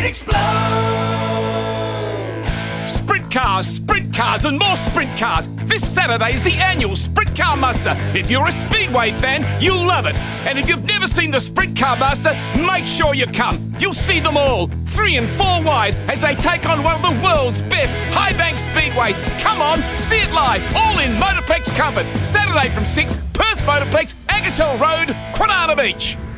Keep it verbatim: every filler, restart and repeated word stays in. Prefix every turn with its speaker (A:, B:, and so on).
A: explode.
B: Sprint cars, sprint cars and more sprint cars. This Saturday is the annual Sprintcar Muster. If you're a Speedway fan, you'll love it. And if you've never seen the Sprintcar Muster, make sure you come. You'll see them all, three and four wide, as they take on one of the world's best high-bank speedways. Come on, see it live, all in Motorplex comfort. Saturday from six, Perth Motorplex, Agatel Road, Quinana Beach.